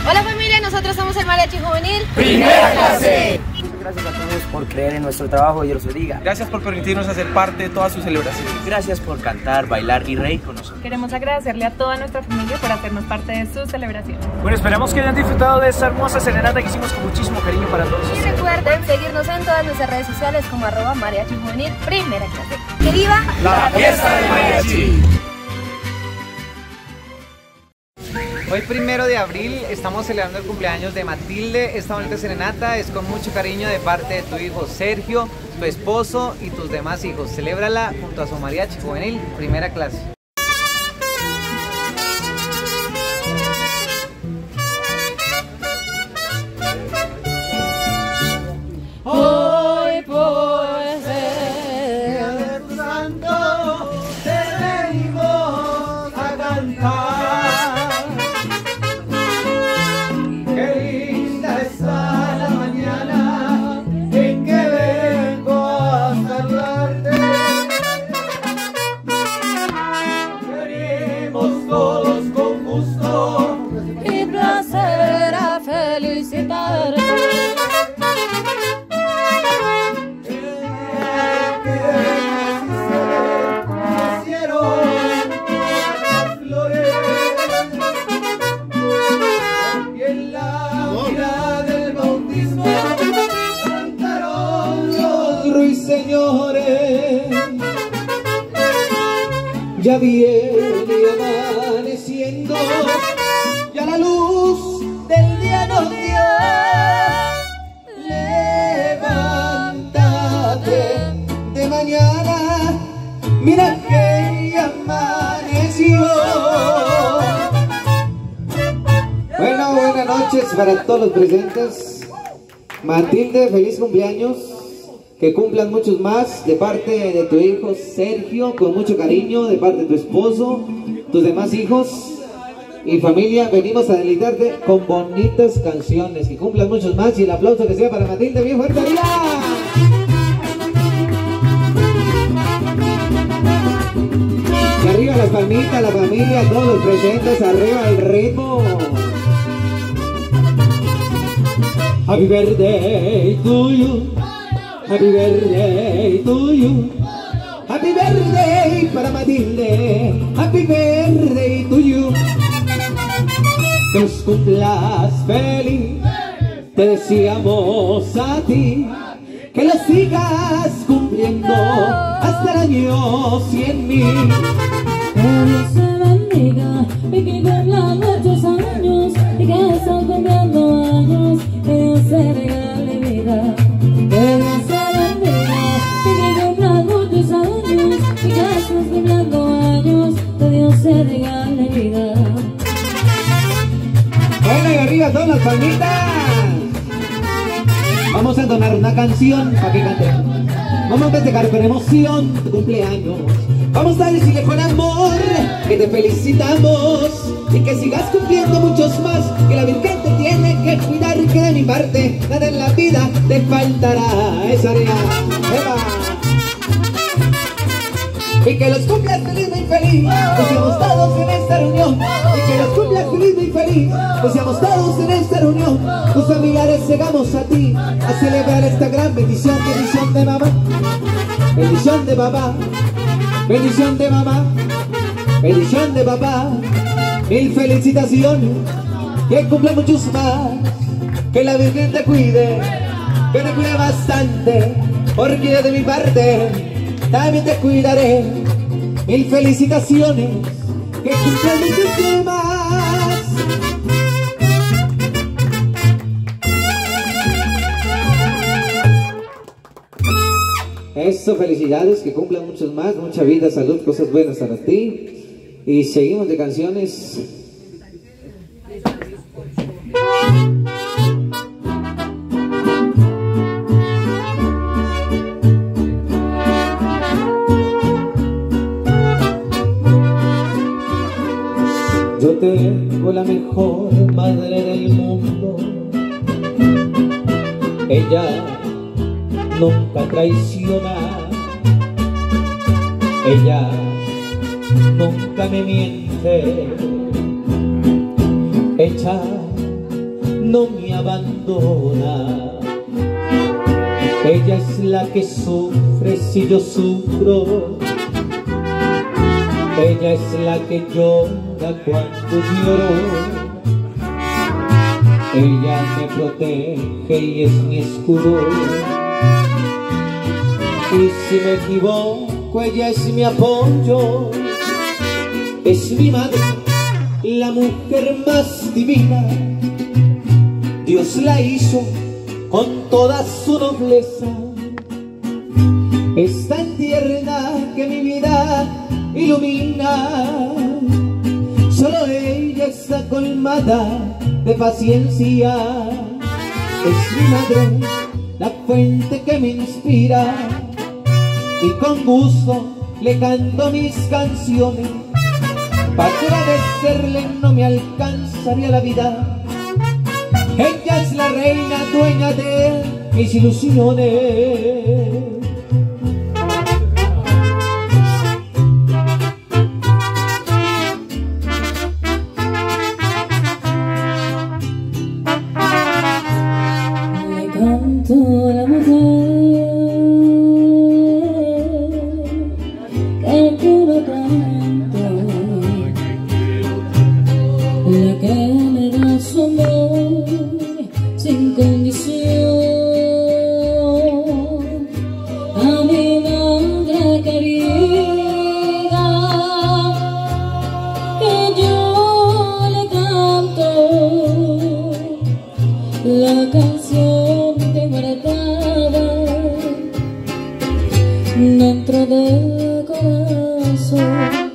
Hola familia, nosotros somos el Mariachi Juvenil Primera Clase. Muchas gracias a todos por creer en nuestro trabajo, Dios los bendiga. Gracias por permitirnos hacer parte de todas sus celebraciones. Gracias por cantar, bailar y reír con nosotros. Queremos agradecerle a toda nuestra familia por hacernos parte de sus celebraciones. Bueno, esperamos que hayan disfrutado de esta hermosa serenata que hicimos con muchísimo cariño para todos. y recuerden seguirnos en todas nuestras redes sociales como @Mariachi Juvenil Primera Clase. ¡Que viva La fiesta del mariachi! Hoy 1 de abril estamos celebrando el cumpleaños de Matilde. Esta bonita serenata es con mucho cariño de parte de tu hijo Sergio, tu esposo y tus demás hijos. Celébrala junto a su Mariachi Juvenil Primera Clase. Hoy por ser tu santo te venimos a cantar. Qué linda está la mañana en que vengo a saludarte. Venimos todos con gusto y placer a felicitarte. Señores, ya viene amaneciendo, ya la luz del día nos dio. Levántate de mañana, mira que ya amaneció. Bueno, buenas noches para todos los presentes. Matilde, feliz cumpleaños. Que cumplan muchos más de parte de tu hijo Sergio, con mucho cariño, de parte de tu esposo, tus demás hijos y familia. Venimos a deleitarte con bonitas canciones. Que cumplan muchos más y el aplauso que sea para Matilde, bien fuerte arriba. Y arriba las palmitas, la familia, todos los presentes, arriba el ritmo. Happy birthday to you. Happy birthday to you. Happy birthday para Matilde. Happy birthday to you. Que los cumplas feliz. Te deseamos a ti. Que lo sigas cumpliendo hasta el año 100.000. Que Dios te bendiga y que cumplan muchos años. Y que estás cumpliendo años. Que Dios te regale vida. Que Dios te bendiga y que cumplan muchos años. Y que estás cumpliendo años. Que Dios te regale vida. Bueno, y arriba todas las palmitas. Vamos a entonar una canción para que cantemos. Vamos a festejar con emoción tu cumpleaños. Vamos a decirle con amor que te felicitamos y que sigas cumpliendo muchos más. Que la Virgen te tiene que cuidar y que de mi parte nada en la vida te faltará. Esa área. Y que los cumplas feliz y feliz, que seamos todos en esta reunión. Y que los cumplas feliz y feliz, que seamos todos en esta reunión. Tus familiares llegamos a ti a celebrar esta gran bendición. Bendición de mamá, bendición de papá, bendición de mamá, bendición de papá. Mil felicitaciones, que cumpla muchos más. Que la Virgen te cuide, que te cuide bastante, porque de mi parte también te cuidaré. Mil felicitaciones, que cumplan muchos más. Eso, felicidades, que cumplan muchos más. Mucha vida, salud, cosas buenas para ti. Y seguimos de canciones. Yo tengo la mejor madre del mundo. Ella nunca traiciona. Ella nunca me miente. Ella no me abandona. Ella es la que sufre si yo sufro. Ella es la que llora cuando lloro. Ella me protege y es mi escudo. Y si me equivoco, ella es mi apoyo. Es mi madre, la mujer más divina. Dios la hizo con toda su nobleza. Es tan tierna que mi vida ilumina. Solo ella está colmada de paciencia. Es mi madre, la fuente que me inspira. Y con gusto le canto mis canciones. Para agradecerle no me alcanzaría la vida. Ella es la reina dueña de mis ilusiones. Le canto a la mujer que quiero tanto, la que me da su amor sin condición. A mi madre querida, que yo le canto la canción que guardaba dentro del corazón.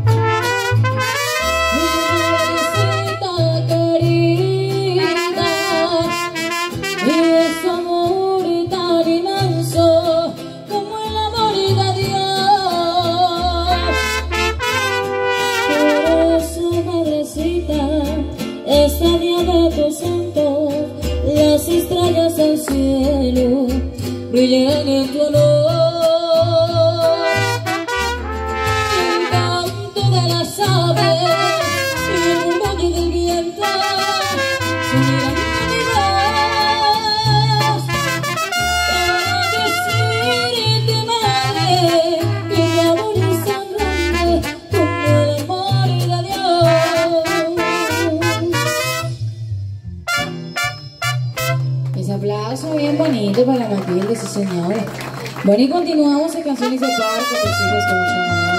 Este día de tu santo, las estrellas del cielo brillan en tu honor. El canto de las aves y el rumor del viento se miran en mi voz para decirte, madre, que mi amor es tan grande como el amor de Dios. Ese aplauso bien bonito para Matilde, sí señora. Bueno, y continuamos en Canciones de Parque, tus hijos con mucho amor.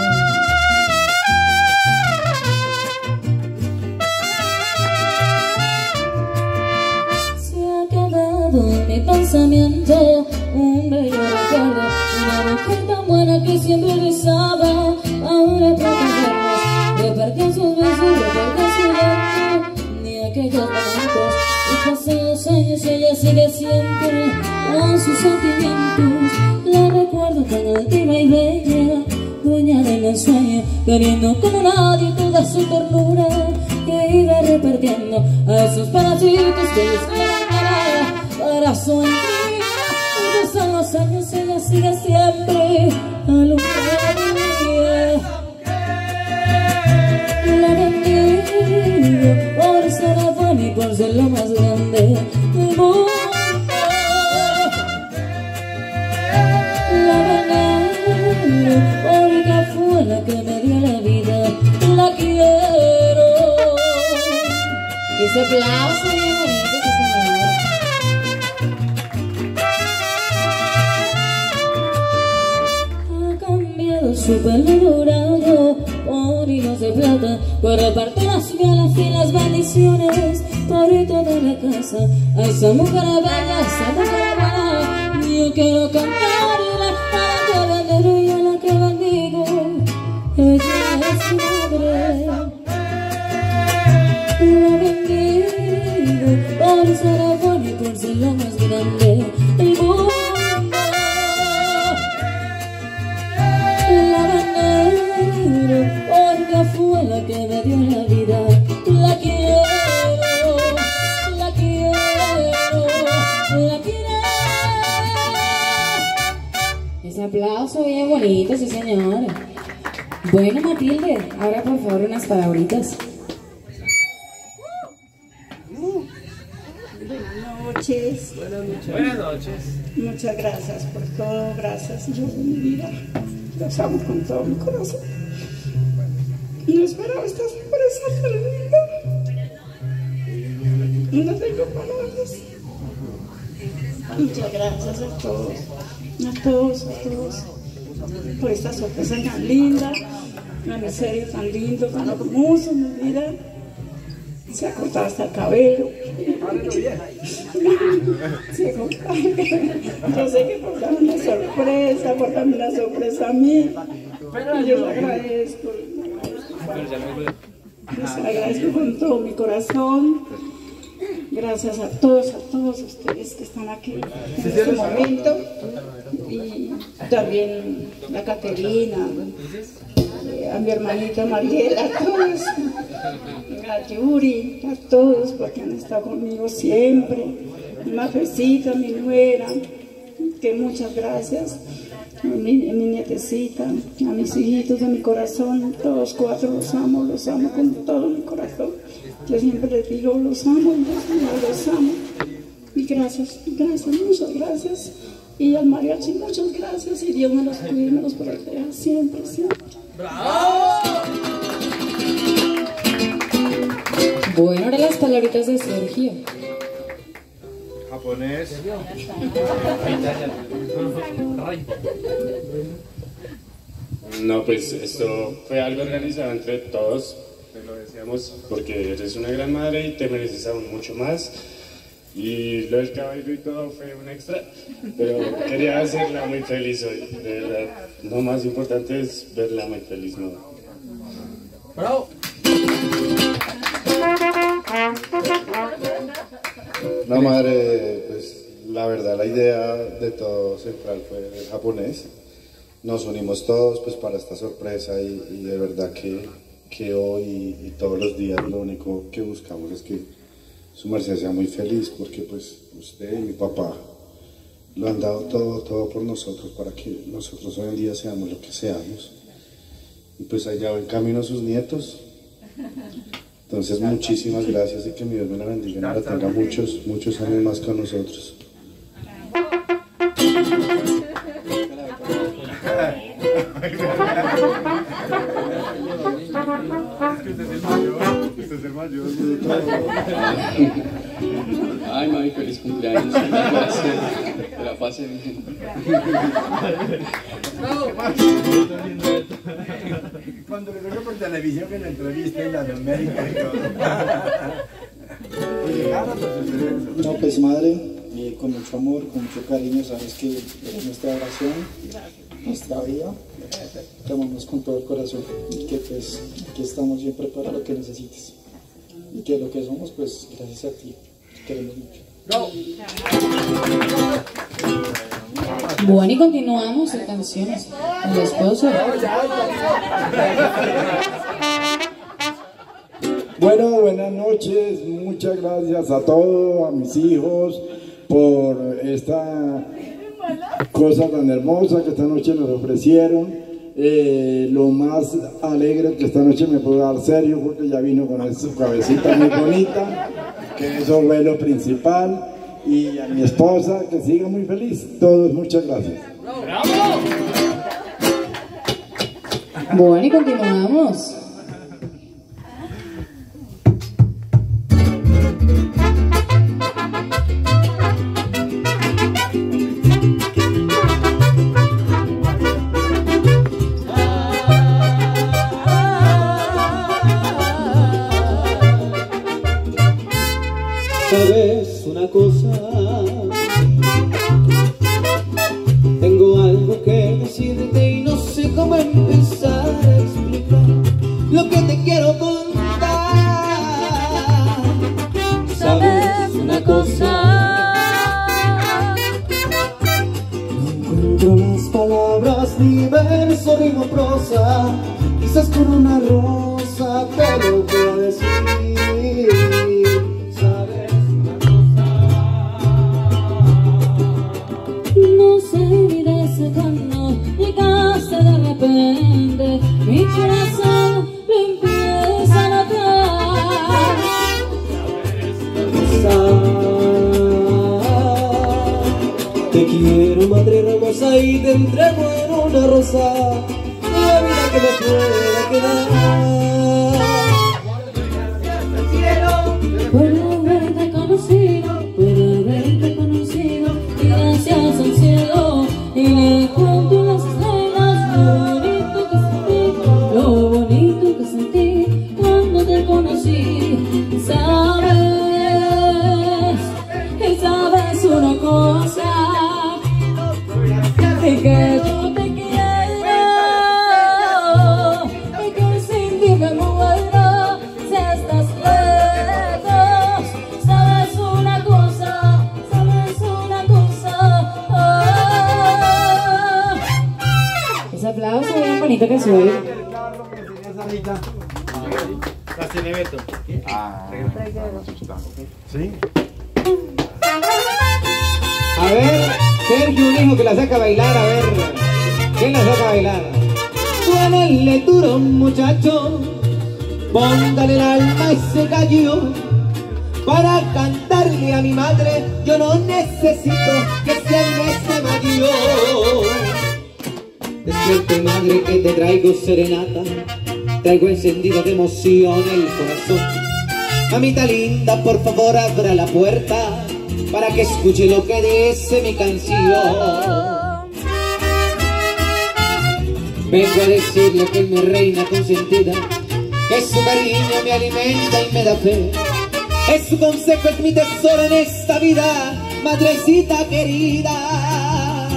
Se ha quedado en mi pensamiento un bello recuerdo, una mujer tan buena que siempre rezaba. Ahora protegernos, repartían sus besos, repartían su llanto, ni aquellos momentos. Y pasan los años y ella sigue siempre con sus sentimientos. La recuerdo tan altiva y bella, dueña del ensueño, queriendo como nadie toda su ternura, que iba repartiendo a esos pedacitos que les quedan para su entrega. Y pasan los años y ella sigue siempre alumbrando. La bendigo por ser buena y por ser lo más grande del mundo. La venero porque fue la que me dio la vida. La quiero. Ese aplauso bien bonito, sí señor. Ha cambiado su pelo dorado por hilos de plata, por repartir las velas y las bendiciones por toda la casa. A esa mujer bella, esa mujer buena, yo quiero cantarle a la que venero y a la que bendigo. Ella es mi madre. La bendigo por ser buena y por ser lo más grande del mundo. La venero porque fue la que me dio la vida. La quiero, la quiero, la quiero. Ese aplauso bien bonito, sí señor. Bueno, Matilde, ahora por favor unas palabritas. Buenas noches. Buenas noches. Muchas gracias por todo, gracias yo de mi vida. Los amo con todo mi corazón. No esperaba esta sorpresa tan linda. No tengo palabras. Muchas gracias a todos, por esta sorpresa tan linda, a mi serio tan lindo, tan hermoso, mi vida. Se ha cortado hasta el cabello. Se ha cortado. Yo sé que por darme una sorpresa a mí. Y yo le agradezco. Les agradezco con todo mi corazón. Gracias a todos ustedes que están aquí en este momento. Y también a Caterina, a mi hermanita Mariela, a todos, a Yuri, a todos porque han estado conmigo siempre, mi mafecita, mi nuera, que muchas gracias, a mi nietecita, a mis hijitos de mi corazón, todos cuatro los amo con todo mi corazón. Yo siempre les digo, los amo, los amo. Y gracias, muchas gracias. Y al mariachi, muchas gracias. Y Dios me los cuide y me los proteja siempre, siempre. ¡Bravo! Bueno, ahora las palabritas de Sergio. Japonés. No, pues esto fue algo organizado entre todos. Te lo decíamos porque eres una gran madre y te mereces aún mucho más. Y lo del cabello y todo fue un extra, pero quería hacerla muy feliz hoy, de verdad. Lo más importante es verla muy feliz, ¿no? ¡Bravo! No, madre, pues la verdad la idea de todo central fue el japonés. Nos unimos todos pues para esta sorpresa y de verdad que hoy y todos los días lo único que buscamos es que su merced sea muy feliz, porque pues usted y mi papá lo han dado todo por nosotros para que nosotros hoy en día seamos lo que seamos. Y pues allá va en camino sus nietos. Entonces muchísimas gracias y que mi Dios me la bendiga y la tenga muchos años más con nosotros. Usted es el mayor. Ay, mami, feliz cumpleaños. Gracias. Que la pase bien. Cuando le toca por televisión que la entrevista en la América y todo. No, pues madre, con mucho amor, con mucho cariño, sabes que eres nuestra oración, nuestra vida. Te amamos con todo el corazón y que pues aquí estamos siempre para lo que necesites. Y que lo que somos, pues gracias a ti, te queremos mucho. ¡No! Bueno, y continuamos en canciones. El esposo. Bueno, buenas noches. Muchas gracias a todos, a mis hijos, por esta cosa tan hermosa que esta noche nos ofrecieron. Lo más alegre que esta noche me pudo dar Sergio porque ya vino con su cabecita muy bonita, que eso fue lo principal, y a mi esposa que siga muy feliz. Todos muchas gracias. ¡Bravo! Bueno, y continuamos. ¿Sabes una cosa? Tengo algo que decirte y no sé cómo empezar a explicar lo que te quiero contar. ¿Sabes una cosa? No encuentro las palabras, ni verso, rima, prosa. Quizás con una rosa te lo voy a decir. No sé ni desde cuándo llegaste de repente, mi corazón lo empieza a notar. Te quiero, madre hermosa, y te entrego en una rosa la vida que me pueda quedar. Por haberte conocido, y gracias al cielo, y le cuento las estrellas lo bonito que sentí cuando te conocí. Sabes una cosa, y que yo te quiero, y que sin ti me muero si estás lejos. Sabes una cosa, Ese aplauso bien bonito que soy. Las tiene Beto. ¿Sí? A ver, Sergio, un hijo que la saca a bailar, a ver, ¿quién la saca a bailar? Suénale duro, muchacho, póngale el alma a ese gallo. Para cantarle a mi madre, yo no necesito que sea el mes de mayo. Despierte, madre, que te traigo serenata, traigo encendido de emoción el corazón. Mamita linda, por favor, abra la puerta para que escuche lo que dice mi canción. Vengo a decirle que es mi reina consentida, que su cariño me alimenta y me da fe. Es su consejo, es mi tesoro en esta vida, madrecita querida.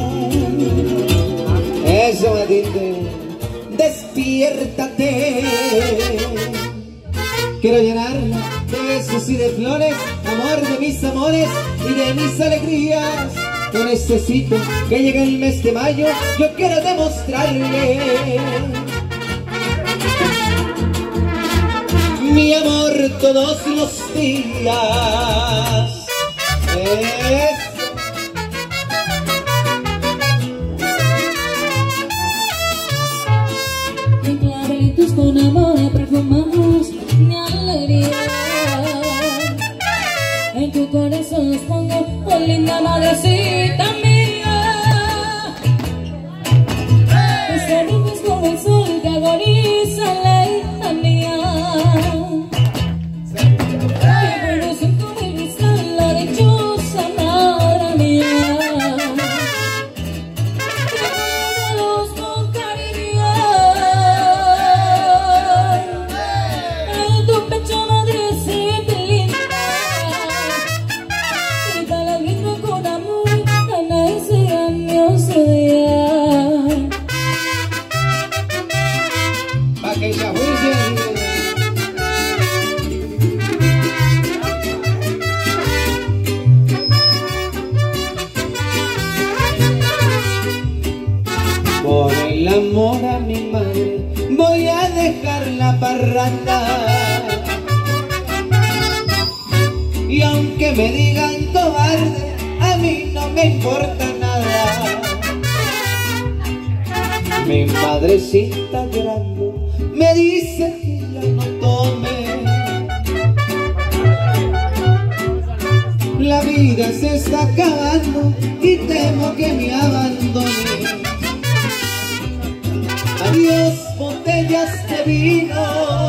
Eso, Matilde, despiértate. Quiero llenarla de besos y de flores, amor de mis amores y de mis alegrías. No necesito que llegue el mes de mayo, yo quiero demostrarle mi amor todos los días. En clavelitos con amor perfumamos mi alegría. En tu corazón los pongo, oh linda madrecita mía. Ese niño es como el sol que agoniza en la hija mía. Que conocen con mi vista la dichosa madre mía. Regálalos con cariño en tu pecho, madrecita linda. Y te la brindo con amor en ese grandioso día. Pa' que ella juicie. Por el amor a mi madre voy a dejar la parranda. Y aunque me digan cobarde, a mí no me importa nada. Mi madrecita llorando me dice que ya no tome. La vida se está acabando y temo que me abandone. Adiós, botellas de vino.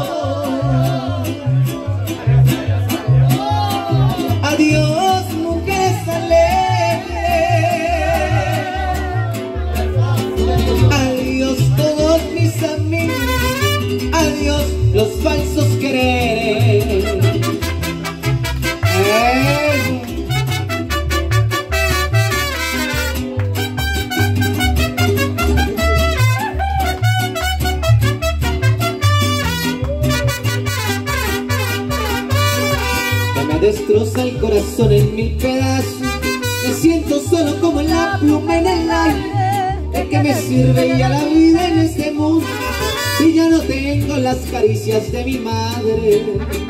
Adiós, mujeres alegres. Adiós, todos mis amigos. Adiós, los falsos quereres. Destroza el corazón en mil pedazos. Me siento solo como la pluma en el aire. ¿De qué me sirve ya la vida en este mundo si ya no tengo las caricias de mi madre?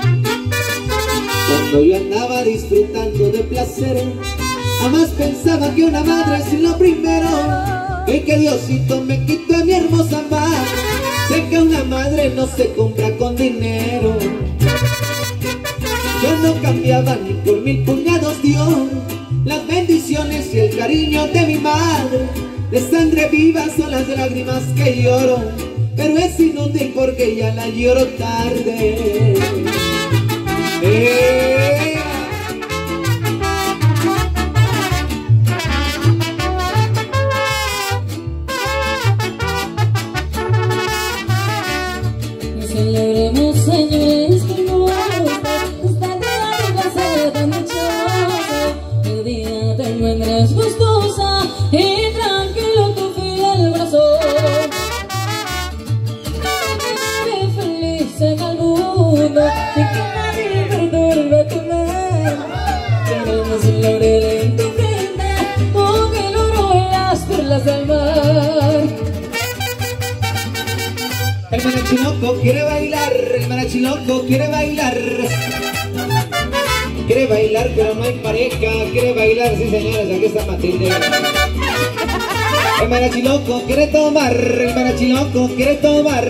Cuando yo andaba disfrutando de placer, jamás pensaba que una madre es lo primero. Y que Diosito me quitó a mi hermosa madre. Sé que una madre no se compra con dinero. Yo no cambiaba ni por 1000 puñados de oro las bendiciones y el cariño de mi madre. De sangre viva son las lágrimas que lloro, pero es inútil porque ya la lloro tarde. Celebremos, señores, como esta vida se tan dichosa. El día te encuentres gustosa y tranquilo tu fiel brazo. Vive feliz en el mundo sin que nadie perturbe tu mente. Tenemos un laurel en tu frente, con el oro y las perlas del mar. El mariachi loco quiere bailar, el mariachi loco quiere bailar. Quiere bailar pero no hay pareja, quiere bailar, sí señores, aquí está Matilde. El mariachi loco quiere tomar, el mariachi loco quiere tomar.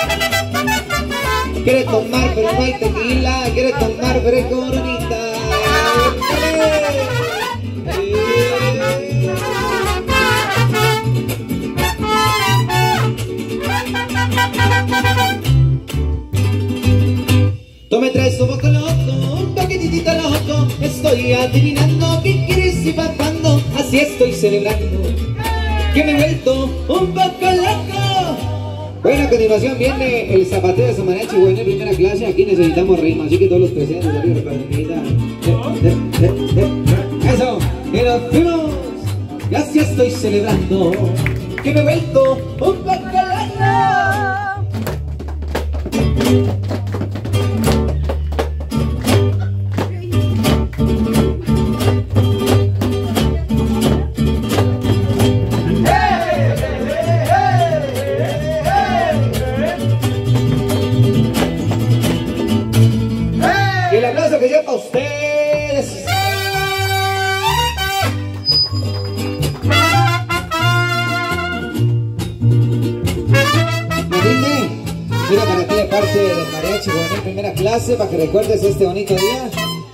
Quiere tomar pero no hay tequila, quiere tomar pero hay coronita. Tú me traes un poco loco, un poquitito loco. Estoy adivinando qué quieres y pasando. Así estoy celebrando que me he vuelto un poco loco. Bueno, a continuación viene el zapateo de Mariachi Juvenil primera clase. Aquí necesitamos ritmo, así que todos los presentes arriba palomita. Eso, y nos fuimos. Y así estoy celebrando que me he vuelto un poco loco. Y el aplauso que yo para ustedes. Matilde, mira para ti de parte del Mariachi Juvenil primera clase, para que recuerdes este bonito día.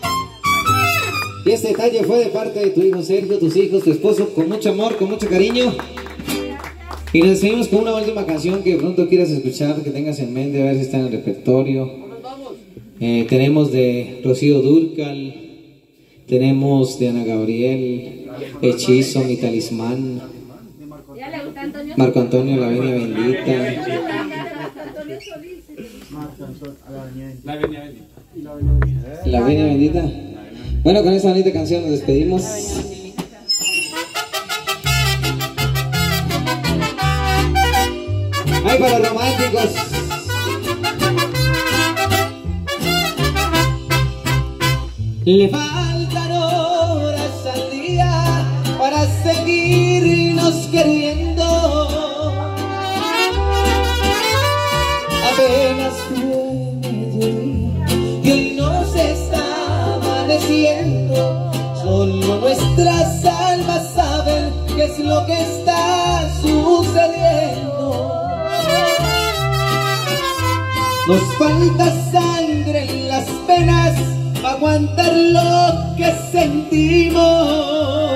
Y este detalle fue de parte de tu hijo Sergio, tus hijos, tu esposo, con mucho amor, con mucho cariño. Y nos despedimos con una última canción que de pronto quieras escuchar, que tengas en mente, a ver si está en el repertorio. Tenemos de Rocío Dúrcal, tenemos de Ana Gabriel, Hechizo, Mi Talismán, Marco Antonio, La Venia Bendita. La Venia Bendita. Bueno, con esta bonita canción nos despedimos. ¡Ay, para los románticos! Le faltan horas al día para seguirnos queriendo. Apenas fue mediodía y hoy nos está amaneciendo. Solo nuestras almas saben qué es lo que está sucediendo. Nos falta sangre en las venas para aguantar lo que sentimos.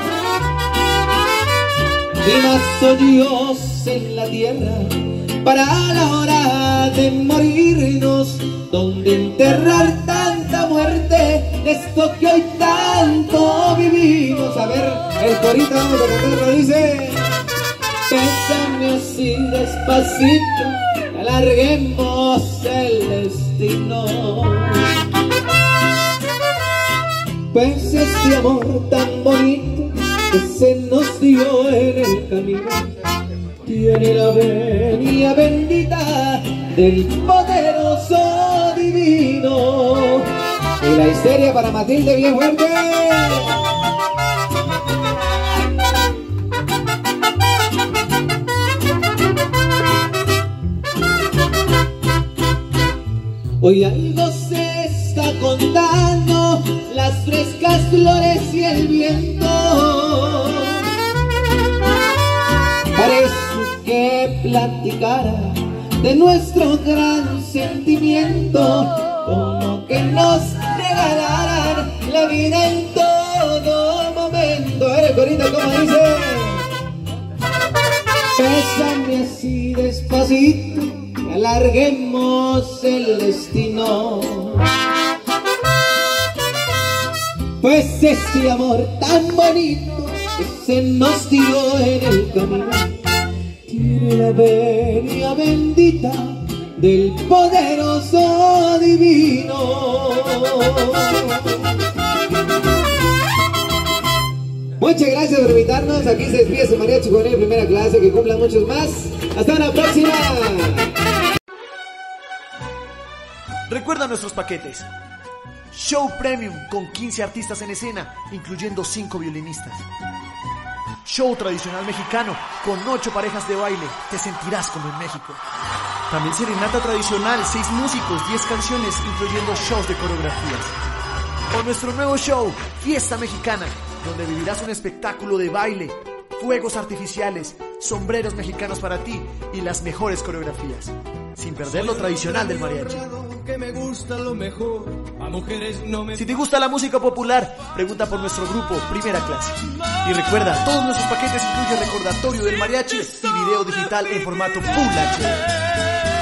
Y más odios en la tierra para la hora de morirnos. Donde enterrar tanta muerte de esto que hoy tanto vivimos. A ver, el corito vamos a cantarlo, dice: bésame así despacito, alarguemos el destino. Pues este amor tan bonito que se nos dio en el camino tiene la venia bendita del poderoso divino. Y la histeria para Matilde bien fuerte. Hoy algo se está contando, las frescas flores y el viento. Parece que platicara de nuestro gran sentimiento, como que nos regalaran la vida en todo momento. el corito, ¿cómo dice? Bésame así despacito, y alarguemos el destino. Pues este amor tan bonito que se nos dio en el camino tiene la venia bendita del poderoso divino. Muchas gracias por invitarnos. Aquí se despide su mariachi juvenil de primera clase. Que cumplan muchos más. Hasta una próxima. Recuerda nuestros paquetes. Show Premium con 15 artistas en escena, incluyendo 5 violinistas. Show tradicional mexicano con 8 parejas de baile. Te sentirás como en México. También serenata tradicional, 6 músicos, 10 canciones, incluyendo shows de coreografías. O nuestro nuevo show, Fiesta Mexicana, donde vivirás un espectáculo de baile, fuegos artificiales, sombreros mexicanos para ti y las mejores coreografías, sin perder lo tradicional del mariachi. Si te gusta la música popular, pregunta por nuestro grupo Primera Clase. Y recuerda, todos nuestros paquetes incluyen recordatorio del mariachi y video digital en formato Full HD.